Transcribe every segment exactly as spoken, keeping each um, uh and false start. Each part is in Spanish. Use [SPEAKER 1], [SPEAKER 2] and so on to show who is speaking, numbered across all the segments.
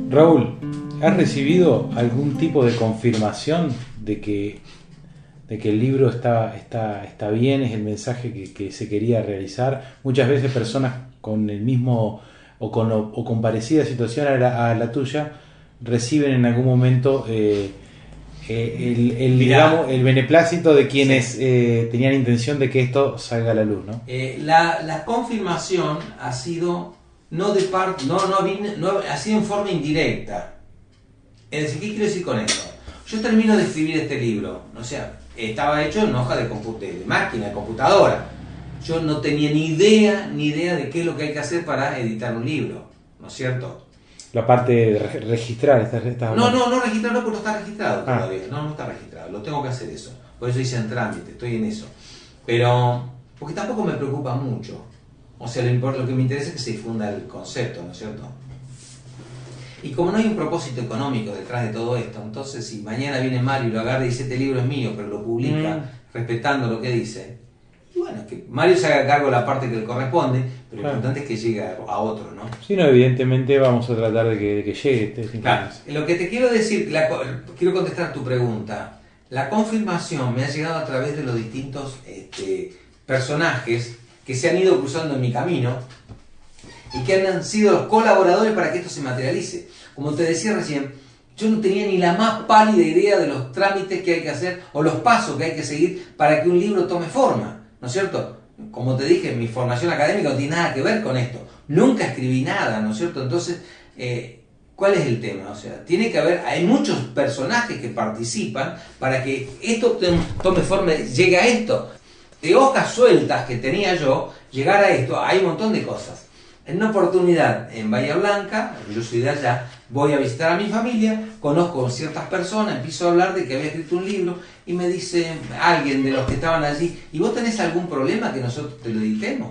[SPEAKER 1] Raúl, ¿has recibido algún tipo de confirmación de que, de que el libro está, está, está bien, es el mensaje que, que se quería realizar? Muchas veces personas con el mismo o con, o con parecida situación a la, a la tuya reciben en algún momento eh, eh, el, el, digamos, el beneplácito de quienes sí. eh, tenían intención de que esto salga a la luz, ¿no?
[SPEAKER 2] Eh, la, la confirmación ha sido no de parte, no, no, no, ha sido en forma indirecta. Es decir, ¿qué quiero decir con esto? Yo termino de escribir este libro, o sea, estaba hecho en hoja de, de máquina, de computadora. Yo no tenía ni idea, ni idea de qué es lo que hay que hacer para editar un libro, ¿no es cierto?
[SPEAKER 1] La parte de re registrar, ¿estás, estás
[SPEAKER 2] No, no, no registrarlo porque no está registrado
[SPEAKER 1] ah.
[SPEAKER 2] todavía, no, no está registrado, lo tengo que hacer eso, por eso hice en trámite, estoy en eso. Pero, porque tampoco me preocupa mucho, o sea, lo, lo que me interesa es que se difunda el concepto, ¿no es cierto? Y como no hay un propósito económico detrás de todo esto, entonces si mañana viene Mario y lo agarra y dice este libro es mío, pero lo publica mm. respetando lo que dice, y bueno, que Mario se haga cargo de la parte que le corresponde, pero claro. Lo importante es que llegue a, a otro, ¿no?
[SPEAKER 1] Sí, no, evidentemente vamos a tratar de que, de que llegue. Este
[SPEAKER 2] claro. Lo que te quiero decir, la, quiero contestar tu pregunta. La confirmación me ha llegado a través de los distintos este, personajes que se han ido cruzando en mi camino y que han sido los colaboradores para que esto se materialice. Como te decía recién, yo no tenía ni la más pálida idea de los trámites que hay que hacer o los pasos que hay que seguir para que un libro tome forma, ¿no es cierto? Como te dije, mi formación académica no tiene nada que ver con esto. Nunca escribí nada, ¿no es cierto? Entonces, eh, ¿cuál es el tema? O sea, tiene que haber, hay muchos personajes que participan para que esto tome forma, llegue a esto. De hojas sueltas que tenía yo, llegar a esto, hay un montón de cosas. En una oportunidad en Bahía Blanca, yo soy de allá, voy a visitar a mi familia, conozco a ciertas personas, empiezo a hablar de que había escrito un libro y me dice alguien de los que estaban allí, ¿y vos tenés algún problema que nosotros te lo editemos?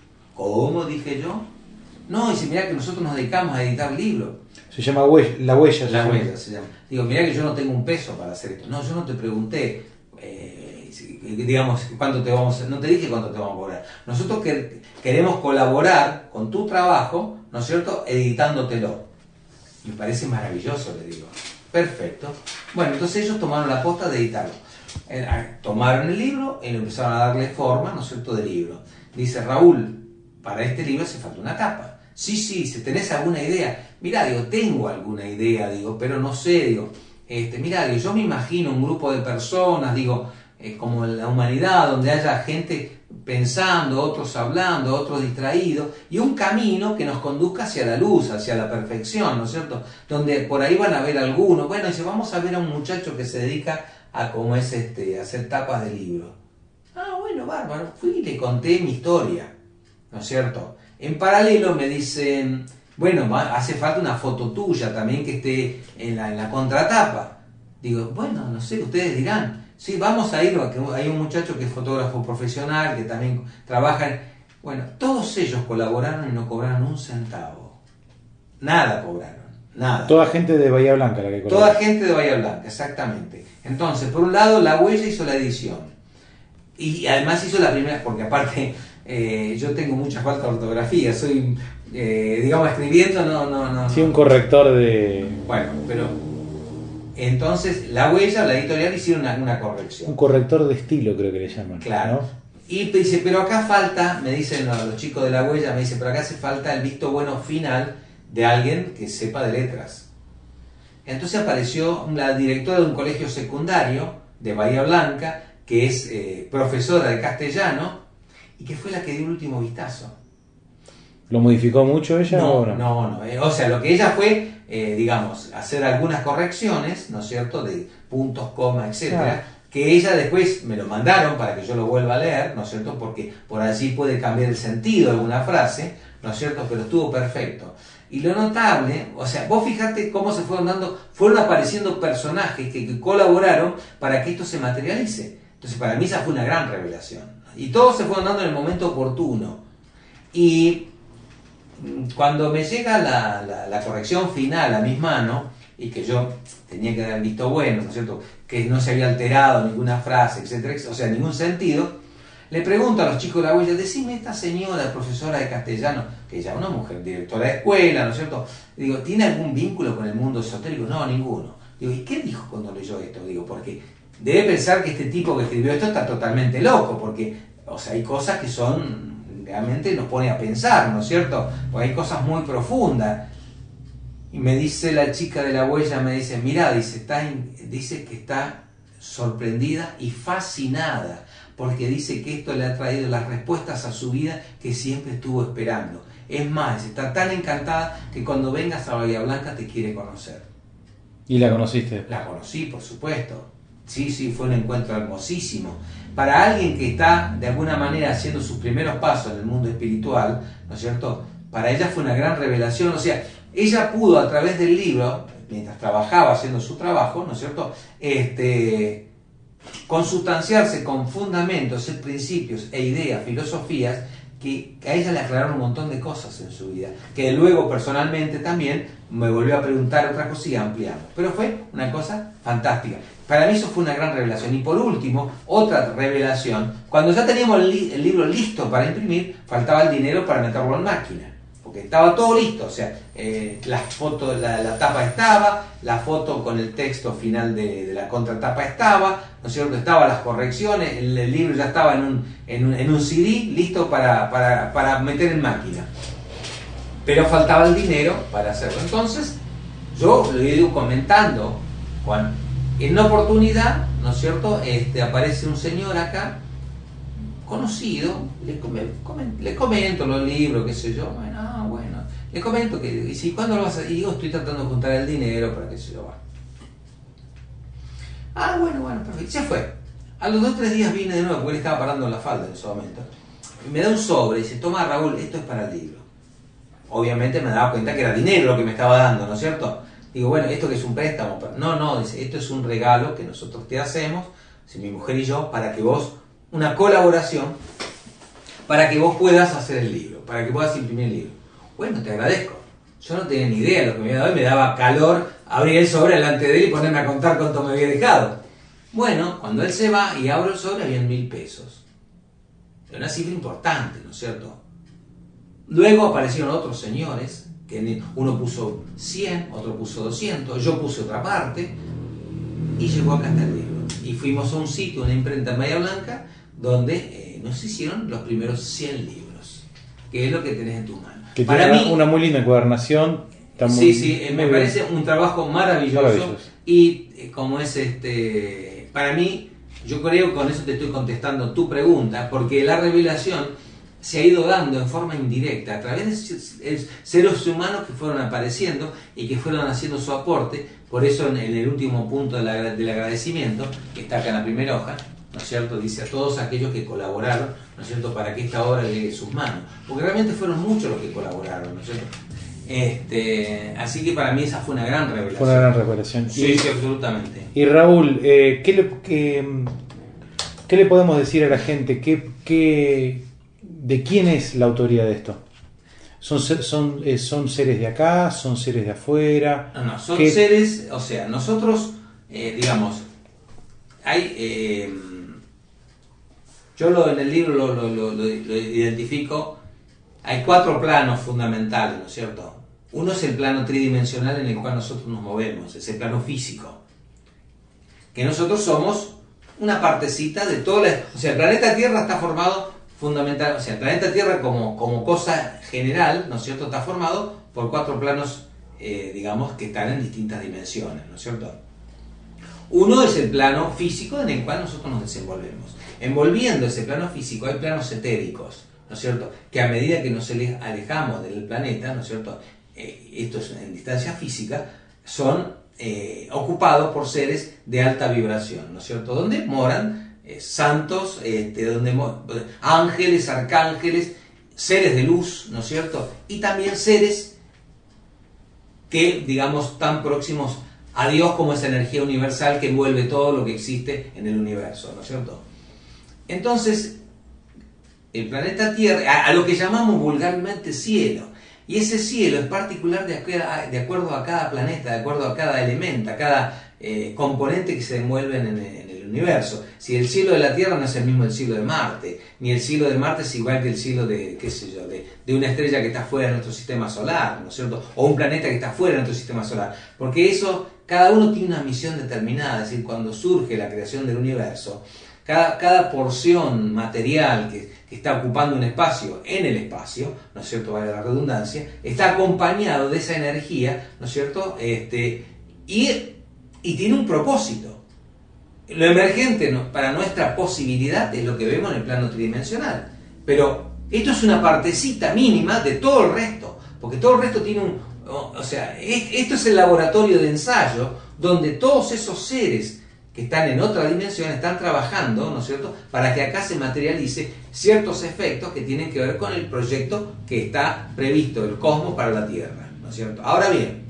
[SPEAKER 2] ¿Cómo? Dije yo. No, dice, mirá que nosotros nos dedicamos a editar libros.
[SPEAKER 1] Se llama huella, La Huella.
[SPEAKER 2] La Huella se llama. Digo, mirá que yo no tengo un peso para hacer esto. No, yo no te pregunté, eh, digamos, cuánto te vamos a, no te dije cuánto te vamos a cobrar. Nosotros que, queremos colaborar con tu trabajo, ¿no es cierto?, editándotelo. Me parece maravilloso, le digo. Perfecto. Bueno, entonces ellos tomaron la posta de editarlo. Eh, tomaron el libro y lo empezaron a darle forma, ¿no es cierto?, de libro. Dice, Raúl, para este libro hace falta una tapa. Sí, sí, si tenés alguna idea. Mirá, digo, tengo alguna idea, digo, pero no sé, digo. Este, mirá, digo, yo me imagino un grupo de personas, digo, eh, como en la humanidad, donde haya gente pensando, otros hablando, otros distraídos, y un camino que nos conduzca hacia la luz, hacia la perfección, ¿no es cierto? Donde por ahí van a ver algunos. Bueno, dice, vamos a ver a un muchacho que se dedica a, como es este, a hacer tapas de libros. Ah, bueno, bárbaro. Fui y le conté mi historia, ¿no es cierto? En paralelo me dicen, bueno, hace falta una foto tuya también que esté en la, en la contratapa. Digo, bueno, no sé, ustedes dirán. Sí, vamos a ir, hay un muchacho que es fotógrafo profesional, que también trabaja en... Bueno, todos ellos colaboraron y no cobraron un centavo. Nada cobraron, nada.
[SPEAKER 1] Toda gente de Bahía Blanca la que
[SPEAKER 2] colaboró. Toda gente de Bahía Blanca, exactamente. Entonces, por un lado, La Huella hizo la edición. Y además hizo la primera, porque aparte eh, yo tengo mucha falta de ortografía, soy, eh, digamos, escribiendo, no, no, no.
[SPEAKER 1] Sí, un corrector de...
[SPEAKER 2] Bueno, pero... Entonces, La Huella, la editorial, hicieron una, una corrección.
[SPEAKER 1] Un corrector de estilo, creo que le llaman.
[SPEAKER 2] Claro. ¿No? Y dice, pero acá falta, me dicen los, los chicos de La Huella, me dicen, pero acá hace falta el visto bueno final de alguien que sepa de letras. Entonces apareció la directora de un colegio secundario de Bahía Blanca, que es eh, profesora de castellano, y que fue la que dio el último vistazo.
[SPEAKER 1] ¿Lo modificó mucho ella
[SPEAKER 2] no,
[SPEAKER 1] o no?
[SPEAKER 2] No, no. Eh, o sea, lo que ella fue, eh, digamos, hacer algunas correcciones, ¿no es cierto?, de puntos, comas, etcétera, ah. que ella después me lo mandaron para que yo lo vuelva a leer, ¿no es cierto?, porque por allí puede cambiar el sentido de alguna frase, ¿no es cierto?, pero estuvo perfecto. Y lo notable, o sea, vos fijate cómo se fueron dando, fueron apareciendo personajes que, que colaboraron para que esto se materialice. Entonces, para mí esa fue una gran revelación. Y todos se fueron dando en el momento oportuno. Y cuando me llega la, la, la corrección final a mis manos, y que yo tenía que dar el visto bueno, ¿no es cierto?, que no se había alterado ninguna frase, etcétera, o sea, ningún sentido, le pregunto a los chicos de La Huella, decime, esta señora, profesora de castellano, que ella es una mujer directora de escuela, ¿no es cierto? Digo, ¿tiene algún vínculo con el mundo esotérico? No, ninguno. Digo, ¿y qué dijo cuando leyó esto? Digo, porque debe pensar que este tipo que escribió esto está totalmente loco, porque, o sea, hay cosas que son, realmente nos pone a pensar, ¿no es cierto? Porque hay cosas muy profundas. Y me dice la chica de la huella, me dice, mira, dice, está in, dice que está sorprendida y fascinada, porque dice que esto le ha traído las respuestas a su vida que siempre estuvo esperando. Es más, está tan encantada que cuando vengas a Bahía Blanca te quiere conocer.
[SPEAKER 1] ¿Y la conociste?
[SPEAKER 2] La conocí, por supuesto. Sí, sí, fue un encuentro hermosísimo. Para alguien que está de alguna manera haciendo sus primeros pasos en el mundo espiritual, ¿no es cierto? Para ella fue una gran revelación. O sea, ella pudo a través del libro, mientras trabajaba haciendo su trabajo, ¿no es cierto? Este, consustanciarse con fundamentos, principios e ideas, filosofías que a ella le aclararon un montón de cosas en su vida, que luego personalmente también me volvió a preguntar otra cosa y ampliamos. Pero fue una cosa fantástica. Para mí eso fue una gran revelación. Y por último, otra revelación, cuando ya teníamos el, li el libro listo para imprimir, faltaba el dinero para meterlo en máquina. Porque estaba todo listo, o sea, eh, la foto, la, la tapa estaba, la foto con el texto final de, de la contratapa estaba, ¿no es cierto? Estaban las correcciones, el, el libro ya estaba en un, en un, en un C D listo para, para, para meter en máquina. Pero faltaba el dinero para hacerlo. Entonces, yo lo he ido comentando, Juan, en una oportunidad, ¿no es cierto? Este, aparece un señor acá, conocido, le, comen, le comento los libros, qué sé yo, bueno, ah, bueno, le comento que, y si, ¿cuándo lo vas a hacer? Y digo, estoy tratando de juntar el dinero para que se yo, va. Ah, bueno, bueno, perfecto, se fue. A los dos o tres días vine de nuevo, porque él estaba parando la falda en ese momento, y me da un sobre y dice, toma Raúl, esto es para el libro. Obviamente me daba cuenta que era dinero lo que me estaba dando, ¿no es cierto? Digo, bueno, ¿esto que es un préstamo? No, no, dice, esto es un regalo que nosotros te hacemos, si mi mujer y yo, para que vos, una colaboración, para que vos puedas hacer el libro, para que puedas imprimir el libro. Bueno, te agradezco. Yo no tenía ni idea de lo que me había dado y me daba calor abrir el sobre delante de él y ponerme a contar cuánto me había dejado. Bueno, cuando él se va y abro el sobre, habían mil pesos. Era una cifra importante, ¿no es cierto? Luego aparecieron otros señores, que uno puso cien, otro puso doscientos, yo puse otra parte, y llegó acá hasta el libro. Y fuimos a un sitio, una imprenta en Bahía Blanca, donde eh, nos hicieron los primeros cien libros, que es lo que tenés en tus manos.
[SPEAKER 1] Que
[SPEAKER 2] Para
[SPEAKER 1] tiene
[SPEAKER 2] mí,
[SPEAKER 1] una muy linda encuadernación.
[SPEAKER 2] Sí,
[SPEAKER 1] muy,
[SPEAKER 2] sí, eh, me
[SPEAKER 1] muy
[SPEAKER 2] parece
[SPEAKER 1] bien.
[SPEAKER 2] un trabajo maravilloso,
[SPEAKER 1] Maravilloso.
[SPEAKER 2] y eh, como es este, para mí, yo creo que con eso te estoy contestando tu pregunta, porque la revelación se ha ido dando en forma indirecta a través de seres humanos que fueron apareciendo y que fueron haciendo su aporte. Por eso en el último punto del agradecimiento, que está acá en la primera hoja, ¿no es cierto? Dice a todos aquellos que colaboraron, ¿no es cierto?, para que esta obra llegue a sus manos. Porque realmente fueron muchos los que colaboraron, ¿no es cierto? Este, así que para mí esa fue una gran revelación.
[SPEAKER 1] Fue una gran revelación.
[SPEAKER 2] Sí,
[SPEAKER 1] y,
[SPEAKER 2] sí, absolutamente.
[SPEAKER 1] Y Raúl, eh, ¿qué, le, qué, ¿qué le podemos decir a la gente? ¿Qué, qué, ¿De quién es la autoría de esto? ¿Son, son, eh, ¿Son seres de acá? ¿Son seres de afuera?
[SPEAKER 2] No, no, son
[SPEAKER 1] ¿Qué?
[SPEAKER 2] seres, o sea, nosotros, eh, digamos, hay, eh, yo lo, en el libro lo, lo, lo, lo identifico, hay cuatro planos fundamentales, ¿no es cierto? Uno es el plano tridimensional en el cual nosotros nos movemos, es el plano físico, que nosotros somos una partecita de todo, la, o sea, el planeta Tierra está formado fundamental, o sea, el planeta Tierra como, como cosa general, ¿no es cierto?, está formado por cuatro planos, eh, digamos, que están en distintas dimensiones, ¿no es cierto? Uno es el plano físico en el cual nosotros nos desenvolvemos. Envolviendo ese plano físico hay planos etéricos, ¿no es cierto?, que a medida que nos alejamos del planeta, ¿no es cierto?, eh, esto es en distancia física, son eh, ocupados por seres de alta vibración, ¿no es cierto?, donde moran Eh, santos, este, donde ángeles, arcángeles, seres de luz, ¿no es cierto? Y también seres que, digamos, tan próximos a Dios como esa energía universal que envuelve todo lo que existe en el universo, ¿no es cierto? Entonces, el planeta Tierra, a, a lo que llamamos vulgarmente cielo, y ese cielo es particular de, de acuerdo a cada planeta, de acuerdo a cada elemento, a cada eh, componente que se envuelven en el del universo. Si el cielo de la Tierra no es el mismo del cielo de Marte, ni el cielo de Marte es igual que el cielo de, qué sé yo, de, de una estrella que está fuera de nuestro sistema solar, ¿no es cierto? O un planeta que está fuera de nuestro sistema solar. Porque eso, cada uno tiene una misión determinada, es decir, cuando surge la creación del universo, cada, cada porción material que, que está ocupando un espacio en el espacio, ¿no es cierto?, vale la redundancia, está acompañado de esa energía, ¿no es cierto?, este, y, y tiene un propósito. Lo emergente no, para nuestra posibilidad es lo que vemos en el plano tridimensional, pero esto es una partecita mínima de todo el resto, porque todo el resto tiene un, o, o sea, es, esto es el laboratorio de ensayo donde todos esos seres que están en otra dimensión están trabajando, ¿no es cierto?, para que acá se materialice ciertos efectos que tienen que ver con el proyecto que está previsto del cosmos para la Tierra, ¿no es cierto? Ahora bien,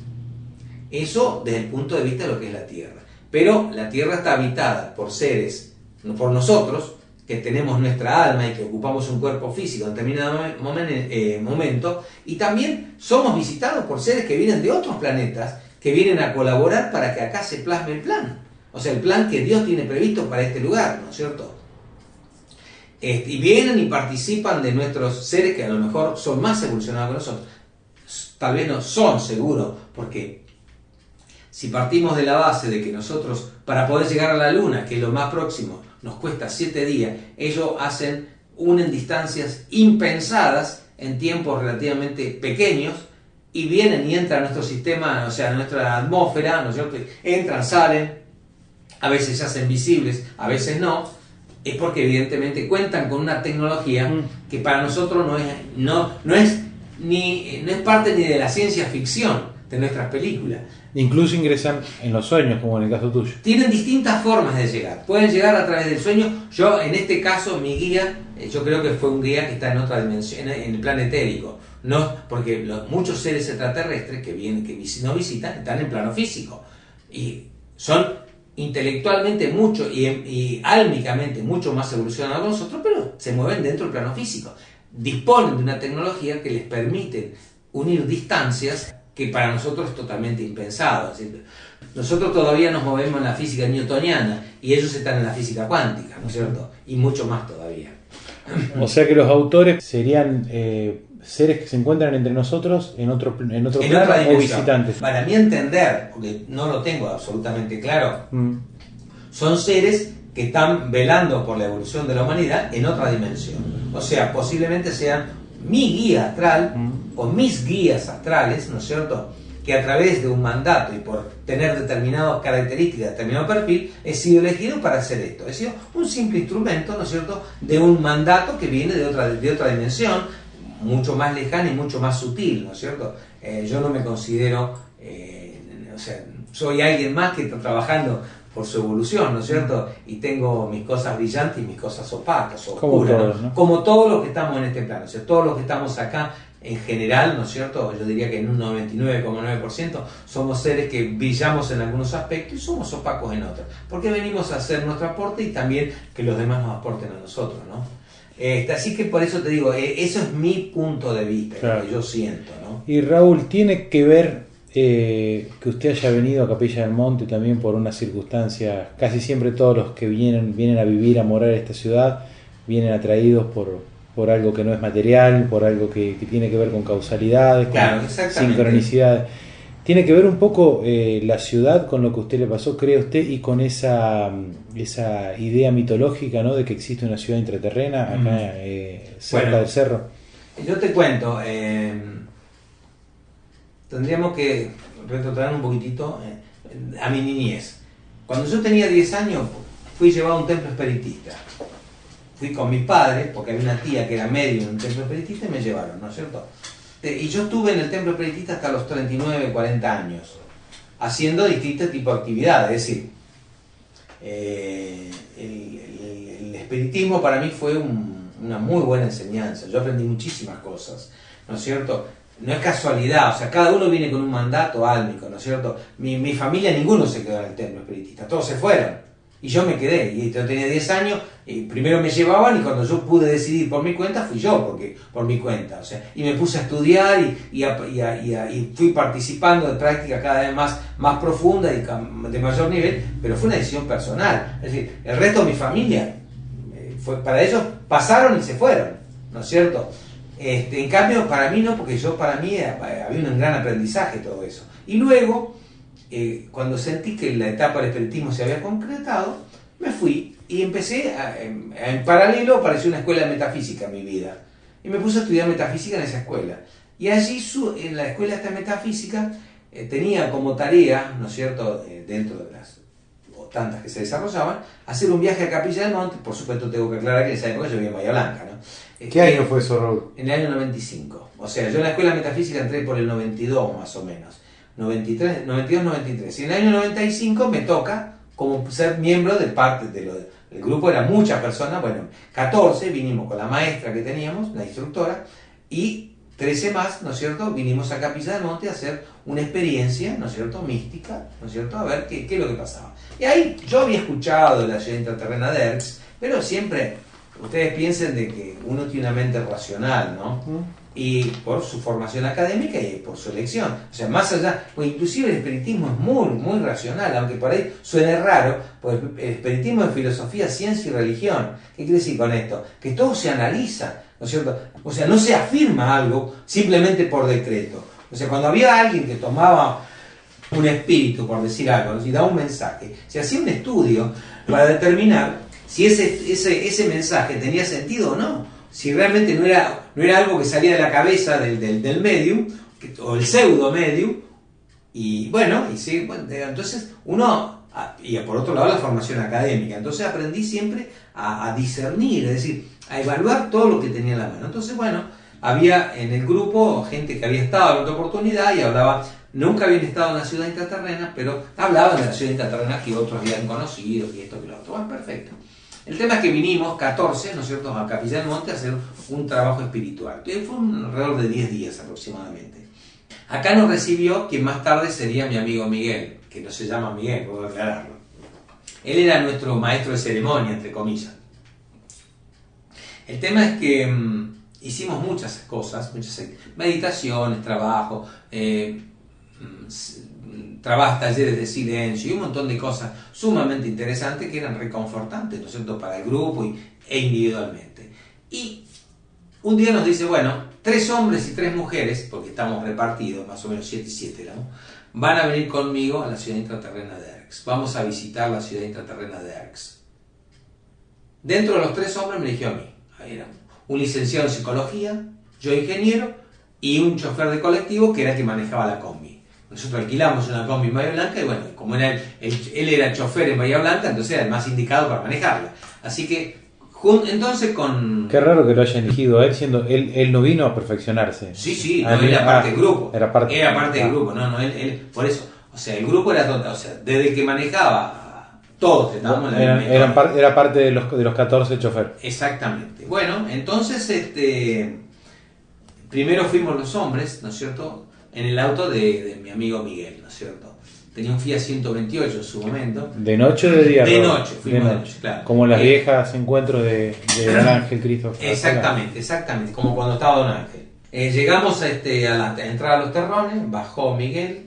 [SPEAKER 2] eso desde el punto de vista de lo que es la Tierra. Pero la Tierra está habitada por seres, por nosotros, que tenemos nuestra alma y que ocupamos un cuerpo físico en determinado momento, y también somos visitados por seres que vienen de otros planetas, que vienen a colaborar para que acá se plasme el plan. O sea, el plan que Dios tiene previsto para este lugar, ¿no es cierto? Este, y vienen y participan de nuestros seres que a lo mejor son más evolucionados que nosotros. Tal vez no son, seguro, porque si partimos de la base de que nosotros, para poder llegar a la Luna, que es lo más próximo, nos cuesta siete días, ellos hacen, unen distancias impensadas en tiempos relativamente pequeños, y vienen y entran a nuestro sistema, o sea, a nuestra atmósfera, ¿no es cierto? Entran, salen, a veces se hacen visibles, a veces no, es porque evidentemente cuentan con una tecnología que para nosotros no es, no, no es, ni, no es parte ni de la ciencia ficción de nuestras películas.
[SPEAKER 1] Incluso ingresan en los sueños, como en el caso tuyo.
[SPEAKER 2] Tienen distintas formas de llegar. Pueden llegar a través del sueño. Yo, en este caso, mi guía, yo creo que fue un guía que está en otra dimensión, en el plano etérico. No, porque los, muchos seres extraterrestres que vienen, que nos visitan, están en plano físico. Y son intelectualmente mucho y, y álmicamente mucho más evolucionados que nosotros, pero se mueven dentro del plano físico. Disponen de una tecnología que les permite unir distancias que para nosotros es totalmente impensado. Nosotros todavía nos movemos en la física newtoniana y ellos están en la física cuántica, ¿no es cierto? Y mucho más todavía.
[SPEAKER 1] O sea que los autores serían eh, seres que se encuentran entre nosotros en otro, en otro
[SPEAKER 2] en
[SPEAKER 1] plano
[SPEAKER 2] otra
[SPEAKER 1] o visitantes.
[SPEAKER 2] Para mí entender, porque no lo tengo absolutamente claro, mm. son seres que están velando por la evolución de la humanidad en otra dimensión. O sea, posiblemente sean mi guía astral mm. o mis guías astrales, ¿no es cierto?, que a través de un mandato y por tener determinadas características, determinado perfil, he sido elegido para hacer esto. He sido un simple instrumento, ¿no es cierto?, de un mandato que viene de otra, de otra dimensión, mucho más lejana y mucho más sutil, ¿no es cierto? Eh, yo no me considero, eh, o sea, soy alguien más que está trabajando por su evolución, ¿no es cierto? Y tengo mis cosas brillantes y mis cosas opacas, oscuras, como todos, ¿no? Como todos los que estamos en este plano, o sea, todos los que estamos acá en general, ¿no es cierto? Yo diría que en un noventa y nueve coma nueve por ciento somos seres que brillamos en algunos aspectos y somos opacos en otros, porque venimos a hacer nuestro aporte y también que los demás nos aporten a nosotros, ¿no? Este, así que por eso te digo, eh, eso es mi punto de vista, claro, lo que yo siento, ¿no?
[SPEAKER 1] Y Raúl, ¿tiene que ver eh, que usted haya venido a Capilla del Monte también por unas circunstancias? Casi siempre todos los que vienen, vienen a vivir, a morar en esta ciudad, vienen atraídos por, por algo que no es material, por algo que, que tiene que ver con causalidades,
[SPEAKER 2] claro,
[SPEAKER 1] con sincronicidades. ¿Tiene que ver un poco eh, la ciudad con lo que a usted le pasó, cree usted, y con esa, esa idea mitológica, ¿no?, de que existe una ciudad intraterrena acá mm. eh, cerca bueno, del cerro?
[SPEAKER 2] Yo te cuento, eh, tendríamos que retrotraer un poquitito eh, a mi niñez. Cuando yo tenía diez años fui llevado a un templo espiritista. Fui con mis padres, porque había una tía que era medio en un templo espiritista y me llevaron, ¿no es cierto? Y yo estuve en el templo espiritista hasta los treinta y nueve, cuarenta años, haciendo distintos tipos de actividades. Es decir, eh, el, el, el espiritismo para mí fue un, una muy buena enseñanza. Yo aprendí muchísimas cosas, ¿no es cierto? No es casualidad, o sea, cada uno viene con un mandato álmico, ¿no es cierto? Mi, mi familia, ninguno se quedó en el templo espiritista, todos se fueron. Y yo me quedé, y yo tenía diez años, y primero me llevaban, y cuando yo pude decidir por mi cuenta, fui yo, porque por mi cuenta. O sea, y me puse a estudiar, y, y, a, y, a, y, a, y fui participando de prácticas cada vez más, más profundas y de mayor nivel, pero fue una decisión personal. Es decir, el resto de mi familia, eh, fue, para ellos pasaron y se fueron, ¿no es cierto? Este, en cambio, para mí no, porque yo, para mí, había un gran aprendizaje todo eso. Y luego, eh, cuando sentí que la etapa del espiritismo se había concretado, me fui y empecé, a, en, en paralelo apareció una escuela de metafísica en mi vida. Y me puse a estudiar metafísica en esa escuela. Y allí, su, en la escuela esta metafísica, eh, tenía como tarea, ¿no es cierto?, eh, dentro de las o tantas que se desarrollaban, hacer un viaje a Capilla del Monte. Por supuesto tengo que aclarar que en esa época yo vivía en Bahía Blanca, ¿no?
[SPEAKER 1] ¿Qué eh, año fue eso, Raúl?
[SPEAKER 2] En el año noventa y cinco. O sea, yo en la escuela de metafísica entré por el noventa y dos más o menos. noventa y tres, noventa y dos, noventa y tres. Y en el año noventa y cinco me toca como ser miembro de parte de lo el grupo, eran muchas personas, bueno, catorce, vinimos con la maestra que teníamos, la instructora, y trece más, ¿no es cierto?, vinimos a Capilla del Monte a hacer una experiencia, ¿no es cierto?, mística, ¿no es cierto?, a ver qué, qué es lo que pasaba. Y ahí yo había escuchado de la ciudad intraterrena de Erx, pero siempre, ustedes piensen de que uno tiene una mente racional, ¿no? Y por su formación académica y por su elección. O sea, más allá, pues inclusive el espiritismo es muy, muy racional, aunque por ahí suene raro, pues el espiritismo es filosofía, ciencia y religión. ¿Qué quiere decir con esto? Que todo se analiza, ¿no es cierto? O sea, no se afirma algo simplemente por decreto. O sea, cuando había alguien que tomaba un espíritu, por decir algo, ¿no?, y daba un mensaje, se hacía un estudio para determinar si ese, ese, ese mensaje tenía sentido o no. Si realmente no era, no era algo que salía de la cabeza del, del, del medium, que, o el pseudo medium, y bueno, y sí, bueno, entonces uno, y por otro lado la formación académica, entonces aprendí siempre a, a discernir, es decir, a evaluar todo lo que tenía en la mano. Entonces, bueno, había en el grupo gente que había estado en otra oportunidad y hablaba, nunca habían estado en la ciudad intraterrena, pero hablaban de la ciudad intraterrena que otros habían conocido, y esto que lo otro. Bueno, perfecto. El tema es que vinimos catorce, ¿no es cierto?, a Capilla del Monte a hacer un trabajo espiritual. Fue un, alrededor de diez días aproximadamente. Acá nos recibió quien más tarde sería mi amigo Miguel, que no se llama Miguel, puedo aclararlo. Él era nuestro maestro de ceremonia, entre comillas. El tema es que mmm, hicimos muchas cosas, muchas meditaciones, trabajo, eh, trabajos, talleres de silencio y un montón de cosas sumamente interesantes que eran reconfortantes, ¿no es cierto?, para el grupo y, e individualmente. Y un día nos dice, bueno, tres hombres y tres mujeres, porque estamos repartidos, más o menos siete y siete éramos, van a venir conmigo a la ciudad intraterrena de Erx. Vamos a visitar la ciudad intraterrena de Erx. Dentro de los tres hombres me eligió a mí. Era un licenciado en psicología, yo ingeniero, y un chofer de colectivo que era el que manejaba la combi. Nosotros alquilamos una combi en Bahía Blanca y bueno, como era el, el, él era el chofer en Bahía Blanca, entonces era el más indicado para manejarla. Así que, jun, entonces con...
[SPEAKER 1] Qué raro que lo hayan elegido a él, siendo él, él no vino a perfeccionarse.
[SPEAKER 2] Sí, sí, no, él era parte del grupo.
[SPEAKER 1] Era parte,
[SPEAKER 2] era parte del grupo, no, no, él, él, por eso, o sea, el grupo era todo, o sea, desde el que manejaba, todos estábamos en la
[SPEAKER 1] eran,
[SPEAKER 2] misma
[SPEAKER 1] eran par, era parte de los, de los catorce choferes.
[SPEAKER 2] Exactamente. Bueno, entonces, este, primero fuimos los hombres, ¿no es cierto?, en el auto de, de mi amigo Miguel, ¿no es cierto? Tenía un Fiat ciento veintiocho en su momento.
[SPEAKER 1] ¿De noche o de día?
[SPEAKER 2] De noche, fuimos de noche, claro.
[SPEAKER 1] Como las
[SPEAKER 2] eh,
[SPEAKER 1] viejas encuentros de, de Don Ángel Cristo.
[SPEAKER 2] Exactamente, exactamente, como cuando estaba Don Ángel. Eh, llegamos a, este, a, la, a entrar a los terrones, bajó Miguel,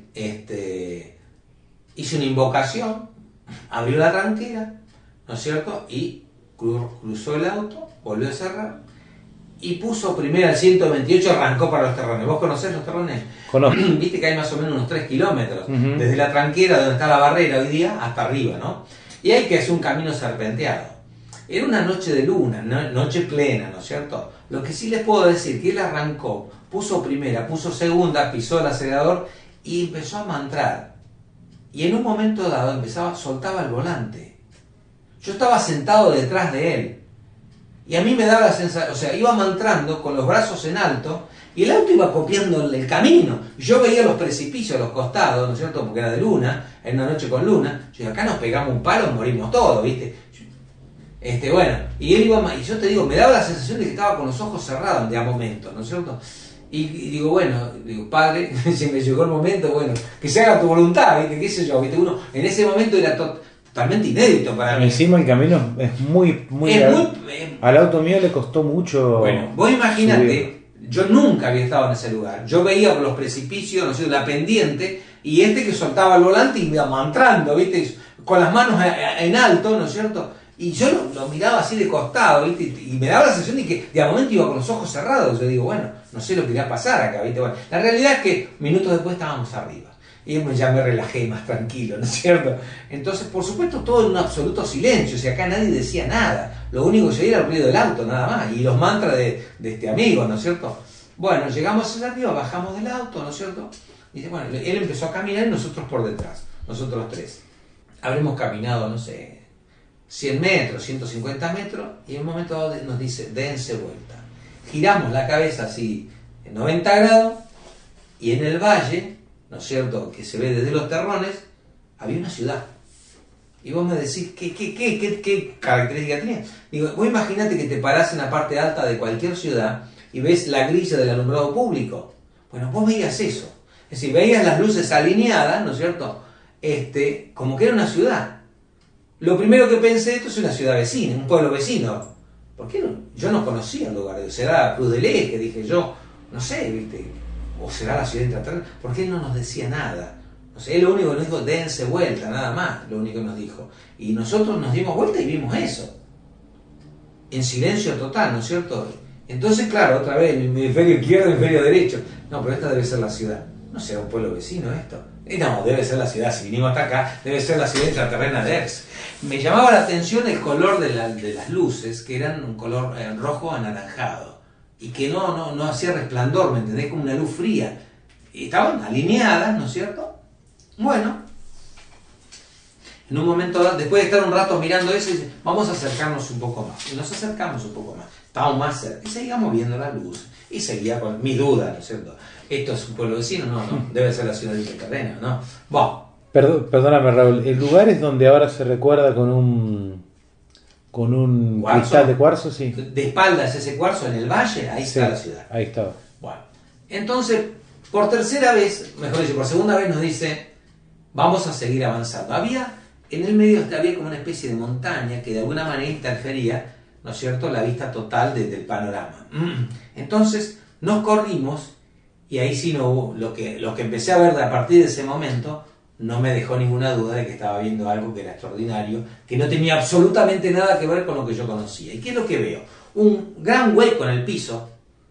[SPEAKER 2] este, hizo una invocación, abrió la tranquera, ¿no es cierto? Y cruzó el auto, volvió a cerrar. Y puso primero al ciento veintiocho, arrancó para los terrones. ¿Vos conocés los terrones?
[SPEAKER 1] Conozco.
[SPEAKER 2] Viste que hay más o menos unos tres kilómetros,
[SPEAKER 1] uh-huh.
[SPEAKER 2] desde la tranquera donde está la barrera hoy día hasta arriba, ¿no? Y hay que hacer un camino serpenteado. Era una noche de luna, no, noche plena, ¿no es cierto? Lo que sí les puedo decir, que él arrancó, puso primera, puso segunda, pisó el acelerador y empezó a mantrar. Y en un momento dado empezaba, soltaba el volante. Yo estaba sentado detrás de él. Y a mí me daba la sensación, o sea, iba mantrando con los brazos en alto y el auto iba copiando el camino. Yo veía los precipicios a los costados, ¿no es cierto? Porque era de luna, era una noche con luna. Yo dije, acá nos pegamos un palo, morimos todos, ¿viste? Este, bueno, y él iba, y yo te digo, me daba la sensación de que estaba con los ojos cerrados de a momentos, ¿no es cierto? Y, y digo, bueno, digo, padre, si me llegó el momento, bueno, que se haga tu voluntad, ¿viste? ¿Qué sé yo? ¿Viste? Uno en ese momento era to- totalmente inédito para mí.
[SPEAKER 1] Encima el camino es muy, muy,
[SPEAKER 2] Es
[SPEAKER 1] al,
[SPEAKER 2] muy eh,
[SPEAKER 1] al auto mío le costó mucho.
[SPEAKER 2] bueno, vos imaginate,
[SPEAKER 1] subir.
[SPEAKER 2] yo nunca había estado en ese lugar. Yo veía por los precipicios, no sé, la pendiente, y este que soltaba el volante y me iba mantrando, ¿viste? Con las manos en alto, ¿no es cierto? Y yo lo, lo miraba así de costado, ¿viste? Y me daba la sensación de que de a momento iba con los ojos cerrados. Yo digo, bueno, no sé lo que irá a pasar acá, ¿viste? Bueno, la realidad es que minutos después estábamos arriba. Y ya me relajé más tranquilo, ¿no es cierto? Entonces, por supuesto, todo en un absoluto silencio. O sea, acá nadie decía nada. Lo único que se oía era el ruido del auto, nada más. Y los mantras de, de este amigo, ¿no es cierto? Bueno, llegamos allá arriba, bajamos del auto, ¿no es cierto? Y dice, bueno, él empezó a caminar y nosotros por detrás. Nosotros tres. Habremos caminado, no sé, cien metros, ciento cincuenta metros. Y en un momento dado nos dice, dense vuelta. Giramos la cabeza así, en noventa grados. Y en el valle, ¿no es cierto?, que se ve desde los terrones, había una ciudad. Y vos me decís, ¿qué, qué, qué, qué, qué característica tenía? Digo, vos imaginate que te parás en la parte alta de cualquier ciudad y ves la grilla del alumbrado público. Bueno, vos veías eso. Es decir, veías las luces alineadas, ¿no es cierto?, este, como que era una ciudad. Lo primero que pensé, esto es una ciudad vecina, un pueblo vecino. ¿Por qué no? Yo no conocía el lugar. Será Cruz del Eje, dije yo. No sé, ¿viste? O será la ciudad intraterrena. ¿Por qué él no nos decía nada? O sea, él lo único que nos dijo, dense vuelta, nada más, lo único que nos dijo. Y nosotros nos dimos vuelta y vimos eso. En silencio total, ¿no es cierto? Entonces, claro, otra vez, hemisferio izquierdo, hemisferio derecho. No, pero esta debe ser la ciudad. ¿No será un pueblo vecino esto? Y no, debe ser la ciudad. Si vinimos hasta acá, debe ser la ciudad intraterrena de Erx. Me llamaba la atención el color de, la, de las luces, que eran un color eh, rojo anaranjado. Y que no, no, no hacía resplandor, ¿me entendés? Como una luz fría. Y estaban alineadas, ¿no es cierto? Bueno, en un momento, después de estar un rato mirando eso, dice, vamos a acercarnos un poco más. Y nos acercamos un poco más. Estábamos más cerca. Y seguíamos viendo la luz. Y seguía con mi duda, ¿no es cierto? ¿Esto es un pueblo vecino? No, no. Debe ser la ciudad intraterrena, ¿no? Bueno.
[SPEAKER 1] Perdón, perdóname, Raúl. ¿El lugar es donde ahora se recuerda con un con un
[SPEAKER 2] ¿Cuarzo?
[SPEAKER 1] Cristal de cuarzo? Sí.
[SPEAKER 2] De espaldas ese cuarzo en el valle, ahí
[SPEAKER 1] Sí,
[SPEAKER 2] está la ciudad.
[SPEAKER 1] Ahí estaba.
[SPEAKER 2] Bueno. Entonces, por tercera vez, mejor dicho, por segunda vez nos dice, vamos a seguir avanzando. Había, en el medio había como una especie de montaña que de alguna manera interfería, ¿no es cierto?, la vista total de, del panorama. Entonces, nos corrimos, y ahí sí no hubo, lo que, lo que empecé a ver a partir de ese momento, no me dejó ninguna duda de que estaba viendo algo que era extraordinario, que no tenía absolutamente nada que ver con lo que yo conocía. ¿Y qué es lo que veo? Un gran hueco en el piso.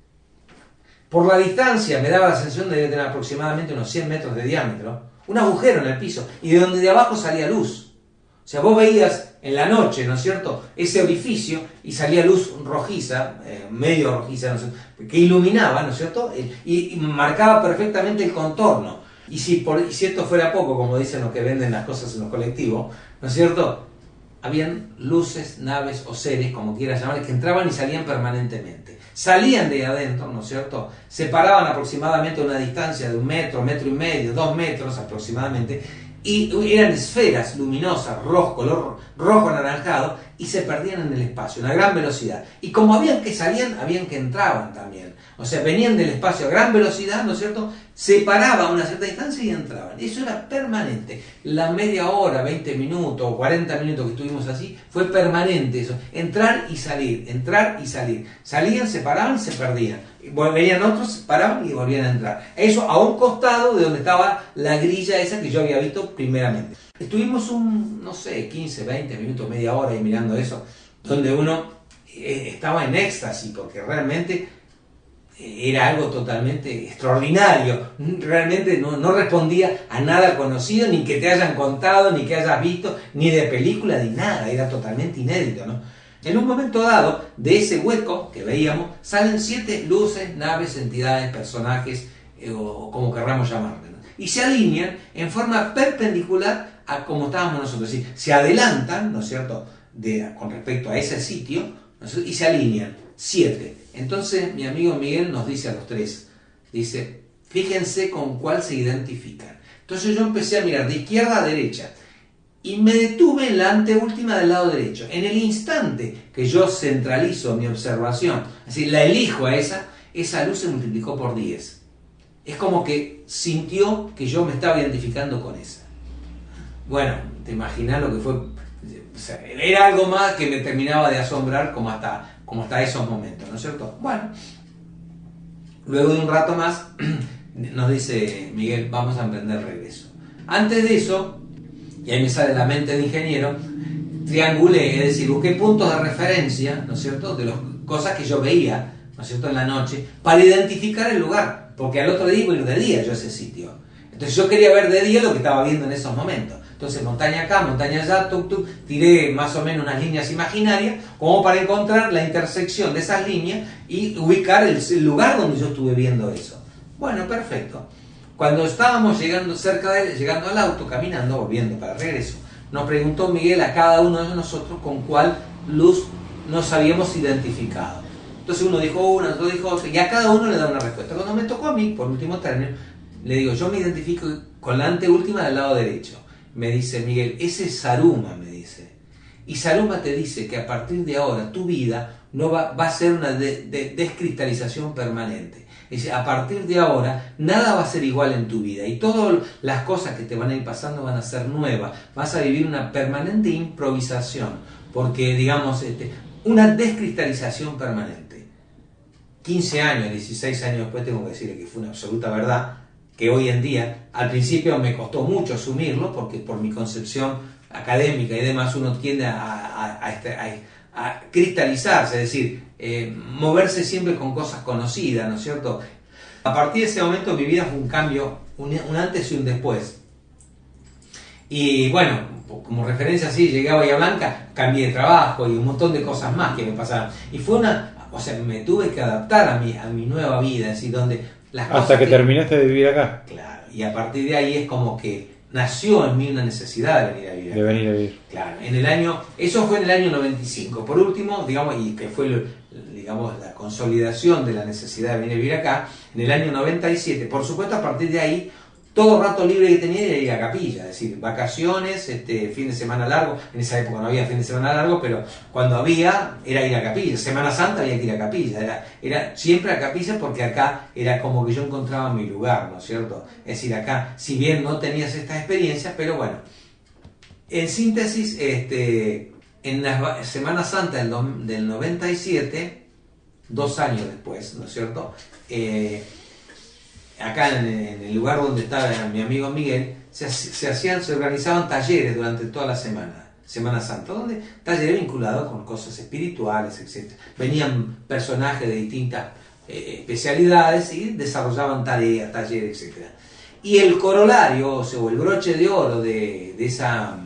[SPEAKER 2] Por la distancia me daba la sensación de tener aproximadamente unos cien metros de diámetro, un agujero en el piso, y de donde de abajo salía luz. O sea, vos veías en la noche, ¿no es cierto?, ese orificio y salía luz rojiza, eh, medio rojiza, no sé, que iluminaba, ¿no es cierto?, y, y marcaba perfectamente el contorno. Y si, por, y si esto fuera poco, como dicen los que venden las cosas en los colectivos, ¿no es cierto?, habían luces, naves o seres, como quieras llamarles, que entraban y salían permanentemente. Salían de adentro, ¿no es cierto?, se paraban aproximadamente a una distancia de un metro, metro y medio, dos metros aproximadamente, y eran esferas luminosas, rojo, color rojo anaranjado, y se perdían en el espacio, a una gran velocidad. Y como habían que salían, habían que entraban también. O sea, venían del espacio a gran velocidad, ¿no es cierto?, se paraban a una cierta distancia y entraban. Eso era permanente. La media hora, veinte minutos o cuarenta minutos que estuvimos así, fue permanente eso. Entrar y salir, entrar y salir. Salían, se paraban, se perdían. Venían otros, paraban y volvían a entrar. Eso a un costado de donde estaba la grilla esa que yo había visto primeramente. Estuvimos un, no sé, quince, veinte minutos, media hora ahí mirando eso, donde uno eh, estaba en éxtasis, porque realmente era algo totalmente extraordinario. Realmente no, no respondía a nada conocido, ni que te hayan contado, ni que hayas visto, ni de película, ni nada. Era totalmente inédito, ¿no? En un momento dado, de ese hueco que veíamos, salen siete luces, naves, entidades, personajes, eh, o como querramos llamarle, ¿no? Y se alinean en forma perpendicular a como estábamos nosotros. Es decir, se adelantan, ¿no es cierto?, de, con respecto a ese sitio, ¿no es cierto?, y se alinean. Siete. Entonces mi amigo Miguel nos dice a los tres, dice, fíjense con cuál se identifican. Entonces yo empecé a mirar de izquierda a derecha y me detuve en la anteúltima del lado derecho. En el instante que yo centralizo mi observación, es decir, la elijo a esa, esa luz se multiplicó por diez. Es como que sintió que yo me estaba identificando con esa. Bueno, te imaginas lo que fue O sea, era algo más que me terminaba de asombrar como hasta, como hasta esos momentos, ¿no es cierto? Bueno, luego de un rato más nos dice Miguel, vamos a emprender regreso. Antes de eso, y ahí me sale la mente de ingeniero, triangulé, es decir, busqué puntos de referencia, ¿no es cierto?, de las cosas que yo veía, ¿no es cierto?, en la noche, para identificar el lugar, porque al otro día iba a ir de día yo a ese sitio. Entonces yo quería ver de día lo que estaba viendo en esos momentos. Entonces montaña acá, montaña allá, tuk, tuk, tiré más o menos unas líneas imaginarias como para encontrar la intersección de esas líneas y ubicar el, el lugar donde yo estuve viendo eso. Bueno, perfecto. Cuando estábamos llegando cerca de él, llegando al auto, caminando, volviendo para regreso, nos preguntó Miguel a cada uno de nosotros con cuál luz nos habíamos identificado. Entonces uno dijo una, otro dijo otra, y a cada uno le da una respuesta. Cuando me tocó a mí, por último término, le digo, yo me identifico con la anteúltima del lado derecho. Me dice Miguel, ese es Saruma, me dice. Y Saruma te dice que a partir de ahora tu vida no va, va a ser una de, de, descristalización permanente. Dice, a partir de ahora nada va a ser igual en tu vida y todas las cosas que te van a ir pasando van a ser nuevas. Vas a vivir una permanente improvisación, porque digamos, este, una descristalización permanente. quince años, dieciséis años después tengo que decirle que fue una absoluta verdad, que hoy en día, al principio me costó mucho asumirlo, porque por mi concepción académica y demás uno tiende a, a, a, a, a cristalizarse, es decir, eh, moverse siempre con cosas conocidas, ¿no es cierto? A partir de ese momento mi vida fue un cambio, un, un antes y un después. Y bueno, como referencia así, llegué a Bahía Blanca, cambié de trabajo y un montón de cosas más que me pasaron. Y fue una, o sea, me tuve que adaptar a mi, a mi nueva vida, es decir, donde las cosas
[SPEAKER 1] hasta que,
[SPEAKER 2] que
[SPEAKER 1] terminaste de vivir acá.
[SPEAKER 2] Claro, y a partir de ahí es como que nació en mí una necesidad de venir a vivir.
[SPEAKER 1] De venir a vivir.
[SPEAKER 2] Claro, en el año, eso fue en el año noventa y cinco. Por último, digamos, y que fue el, digamos, la consolidación de la necesidad de venir a vivir acá, en el año noventa y siete. Por supuesto, a partir de ahí, todo rato libre que tenía era ir a capilla, es decir, vacaciones, este, fin de semana largo. En esa época no había fin de semana largo, pero cuando había, era ir a capilla. Semana Santa había que ir a capilla, era, era siempre a capilla porque acá era como que yo encontraba mi lugar, ¿no es cierto? Es decir, acá, si bien no tenías estas experiencias, pero bueno, en síntesis, este, en la Semana Santa del, del noventa y siete, dos años después, ¿no es cierto?, eh, acá en, en el lugar donde estaba mi amigo Miguel, se, se hacían, se organizaban talleres durante toda la semana, Semana Santa, donde talleres vinculados con cosas espirituales, etcétera. Venían personajes de distintas eh, especialidades y desarrollaban tareas, talleres, etcétera. Y el corolario, o sea, o el broche de oro de, de, esa,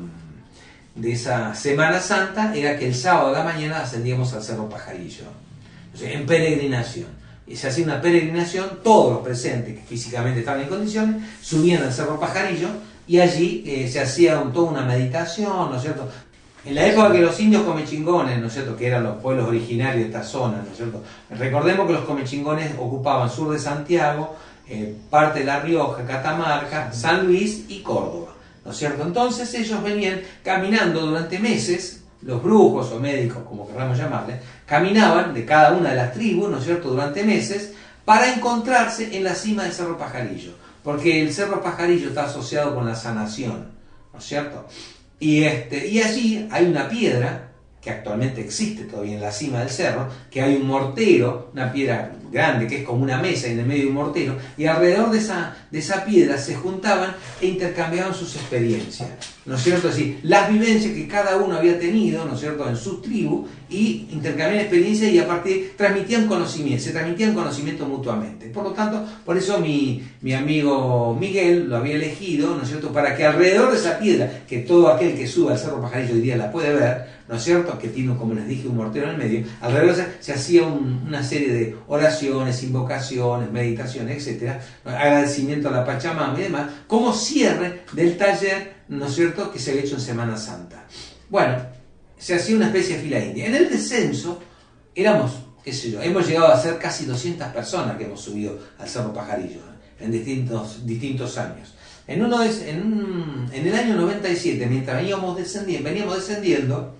[SPEAKER 2] de esa Semana Santa era que el sábado a la mañana ascendíamos al Cerro Pajarillo, o sea, en peregrinación. Y se hacía una peregrinación, todos los presentes que físicamente estaban en condiciones, subían al Cerro Pajarillo y allí eh, se hacía un, toda una meditación, ¿no es cierto? En la época que los indios comechingones, ¿no es cierto?, que eran los pueblos originarios de esta zona, ¿no es cierto? Recordemos que los comechingones ocupaban sur de Santiago, eh, parte de La Rioja, Catamarca, San Luis y Córdoba, ¿no es cierto? Entonces ellos venían caminando durante meses, los brujos o médicos, como queramos llamarles, caminaban de cada una de las tribus, ¿no es cierto?, durante meses, para encontrarse en la cima del Cerro Pajarillo, porque el Cerro Pajarillo está asociado con la sanación, ¿no es cierto? Y, este, y allí hay una piedra, que actualmente existe todavía en la cima del cerro, que hay un mortero, una piedra grande que es como una mesa en el medio de un mortero, y alrededor de esa, de esa piedra se juntaban e intercambiaban sus experiencias, ¿no es cierto? Es decir, las vivencias que cada uno había tenido, ¿no es cierto?, en su tribu, y intercambiaban experiencias y a partir transmitían conocimiento, se transmitían conocimiento mutuamente. Por lo tanto, por eso mi, mi amigo Miguel lo había elegido, ¿no es cierto?, para que alrededor de esa piedra, que todo aquel que suba al Cerro Pajarillo hoy día la puede ver, ¿no es cierto?, que tiene, como les dije, un mortero en el medio, alrededor se, se hacía un, una serie de oraciones, invocaciones, meditaciones, etcétera, agradecimiento a la Pachamama y demás, como cierre del taller, ¿no es cierto?, que se había hecho en Semana Santa. Bueno, se hacía una especie de fila india. En el descenso éramos, qué sé yo, hemos llegado a ser casi doscientas personas que hemos subido al Cerro Pajarillo, ¿eh?, en distintos, distintos años. En, uno de, en, un, en el año noventa y siete, mientras veníamos descendiendo, veníamos descendiendo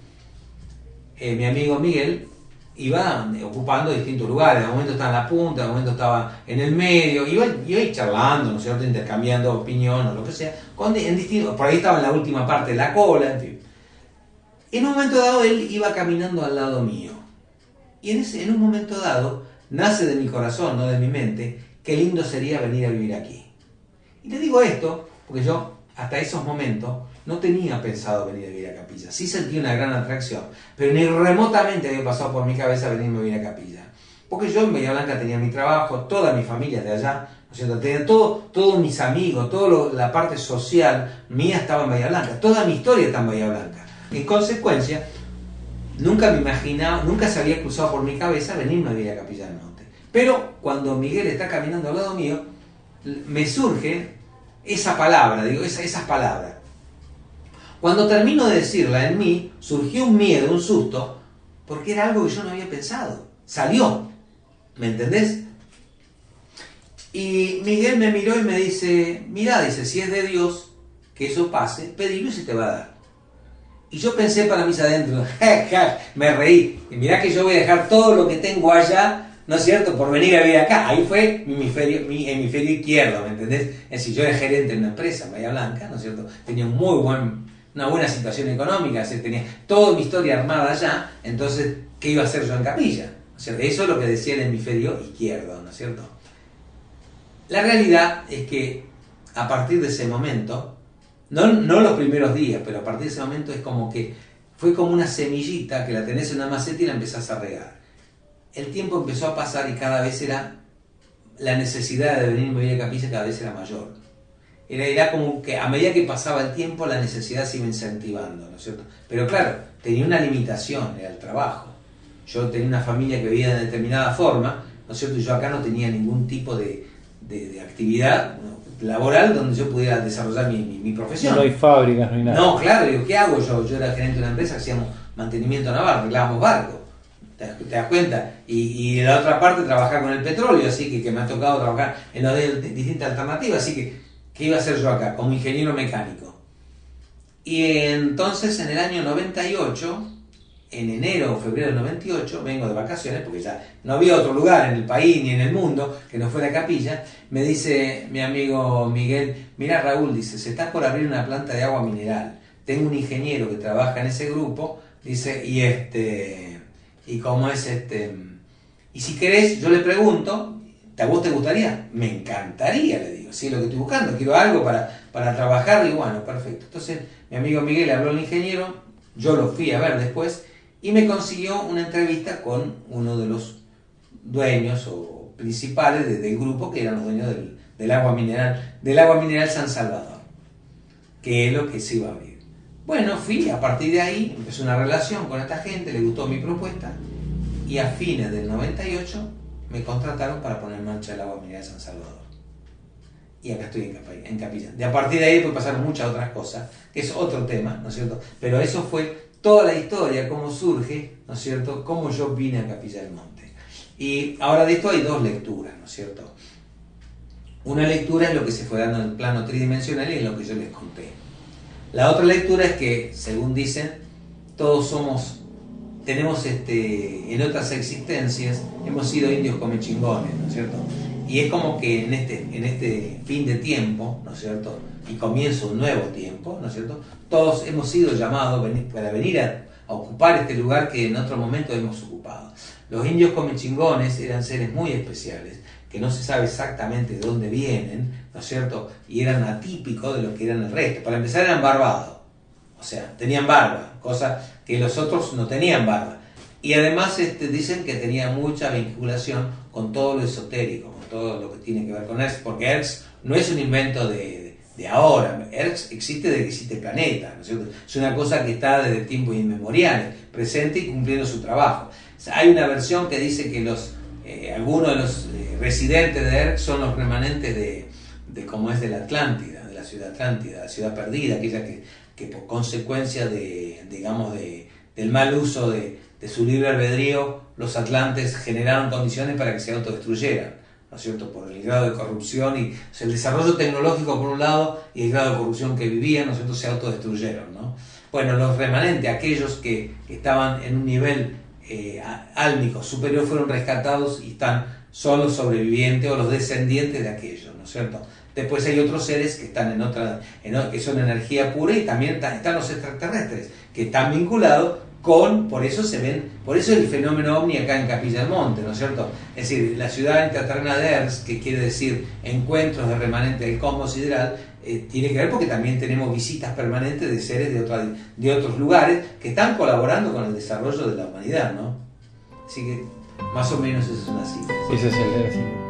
[SPEAKER 2] eh, mi amigo Miguel iba ocupando distintos lugares. De momento estaba en la punta, de momento estaba en el medio, iba, iba ahí charlando, ¿no es cierto?, intercambiando opinión o lo que sea, con, en distintos, por ahí estaba en la última parte de la cola, en fin. En un momento dado él iba caminando al lado mío. Y en, ese, en un momento dado nace de mi corazón, no de mi mente, qué lindo sería venir a vivir aquí. Y te digo esto porque yo hasta esos momentos no tenía pensado venir a vivir a Capilla. Sí sentí una gran atracción, pero ni remotamente había pasado por mi cabeza venirme a vivir a Capilla. Porque yo en Bahía Blanca tenía mi trabajo, toda mi familia de allá, ¿no es cierto? Tenía todo, todos mis amigos, toda la parte social mía estaba en Bahía Blanca, toda mi historia está en Bahía Blanca. En consecuencia, nunca me imaginaba, nunca se había cruzado por mi cabeza venirme a vivir a Capilla del Monte. Pero cuando Miguel está caminando al lado mío, me surge esa palabra, digo, esa, esas palabras. Cuando termino de decirla en mí, surgió un miedo, un susto, porque era algo que yo no había pensado. Salió, ¿me entendés? Y Miguel me miró y me dice, mirá, dice, si es de Dios que eso pase, pedilo y se te va a dar. Y yo pensé para mis adentro, me reí, y mirá que yo voy a dejar todo lo que tengo allá, ¿no es cierto?, por venir a vivir acá. Ahí fue mi hemisferio, mi hemisferio izquierdo, ¿me entendés? Es decir, yo era gerente en una empresa en Bahía Blanca, ¿no es cierto? Tenía un muy buen, una buena situación económica, ¿sí? Tenía toda mi historia armada allá, entonces, ¿qué iba a hacer yo en Capilla? ¿No es cierto? Eso es lo que decía el hemisferio izquierdo, ¿no es cierto? La realidad es que a partir de ese momento, no, no los primeros días, pero a partir de ese momento es como que fue como una semillita que la tenés en una maceta y la empezás a regar. El tiempo empezó a pasar y cada vez era la necesidad de venir a vivir a Capilla cada vez era mayor. Era, era como que a medida que pasaba el tiempo la necesidad se iba incentivando, ¿no es cierto? Pero claro, tenía una limitación, era el trabajo. Yo tenía una familia que vivía de determinada forma, ¿no es cierto? Y yo acá no tenía ningún tipo de, de, de actividad laboral donde yo pudiera desarrollar mi, mi, mi profesión.
[SPEAKER 1] No hay fábricas, no hay nada.
[SPEAKER 2] No, claro, digo, ¿qué hago yo? Yo era gerente de una empresa, hacíamos mantenimiento naval, arreglábamos barcos, ¿te, te das cuenta? Y, y de la otra parte trabajar con el petróleo, así que, que me ha tocado trabajar en las distintas alternativas, así que, ¿qué iba a hacer yo acá? Como ingeniero mecánico. Y entonces en el año noventa y ocho, en enero o febrero del noventa y ocho, vengo de vacaciones, porque ya no había otro lugar en el país ni en el mundo que no fuera Capilla, me dice mi amigo Miguel, mira Raúl, dice, se está por abrir una planta de agua mineral, tengo un ingeniero que trabaja en ese grupo, dice, y este, y cómo es este, y si querés, yo le pregunto, ¿a vos te gustaría? Me encantaría, le digo, sí, es lo que estoy buscando, quiero algo para, para trabajar, y bueno, perfecto. Entonces mi amigo Miguel le habló al ingeniero, yo lo fui a ver después, y me consiguió una entrevista con uno de los dueños o principales de, del grupo, que eran los dueños del, del agua mineral, del agua mineral San Salvador, que es lo que se iba a abrir. Bueno, fui, a partir de ahí empezó una relación con esta gente, le gustó mi propuesta, y a fines del noventa y ocho me contrataron para poner en marcha el agua mineral San Salvador. Y acá estoy en Capilla, en Capilla. De a partir de ahí pues pasaron muchas otras cosas, que es otro tema, ¿no es cierto? Pero eso fue toda la historia, cómo surge, ¿no es cierto?, cómo yo vine a Capilla del Monte. Y ahora de esto hay dos lecturas, ¿no es cierto? Una lectura es lo que se fue dando en el plano tridimensional y es lo que yo les conté. La otra lectura es que, según dicen, todos somos, tenemos este, en otras existencias, hemos sido indios comechingones, ¿no es cierto? Y es como que en este, en este fin de tiempo, ¿no es cierto?, y comienzo un nuevo tiempo, ¿no es cierto?, todos hemos sido llamados para venir a, a ocupar este lugar que en otro momento hemos ocupado. Los indios comechingones eran seres muy especiales, que no se sabe exactamente de dónde vienen, ¿no es cierto?, y eran atípicos de lo que eran el resto. Para empezar eran barbados, o sea, tenían barba, cosa que los otros no tenían barba. Y además este, dicen que tenía mucha vinculación con todo lo esotérico, con todo lo que tiene que ver con Erx, porque Erx no es un invento de, de, de ahora, Erx existe desde que existe el planeta, ¿no es cierto? Es una cosa que está desde tiempos inmemoriales, presente y cumpliendo su trabajo. O sea, hay una versión que dice que los, eh, algunos de los eh, residentes de Erx son los remanentes de, de como es de la Atlántida, de la ciudad Atlántida, la ciudad perdida, aquella que, que por consecuencia de, digamos, de, del mal uso de de su libre albedrío, los atlantes generaron condiciones para que se autodestruyeran, ¿no es cierto?, por el grado de corrupción y o sea, el desarrollo tecnológico por un lado y el grado de corrupción que vivían, ¿no es cierto?, se autodestruyeron, ¿no? Bueno, los remanentes, aquellos que estaban en un nivel eh, álmico superior, fueron rescatados y están son los sobrevivientes o los descendientes de aquellos, ¿no es cierto? Después hay otros seres que están en otra, en, que son energía pura, y también están, están los extraterrestres, que están vinculados con, por eso se ven, por eso el fenómeno ovni acá en Capilla del Monte, ¿no es cierto? Es decir, la ciudad intraterrena de Ers, que quiere decir encuentros de remanentes del cosmos sideral, eh, tiene que ver porque también tenemos visitas permanentes de seres de, otra, de otros lugares que están colaborando con el desarrollo de la humanidad, ¿no? Así que más o menos esa es una cifra.
[SPEAKER 1] Ese es el,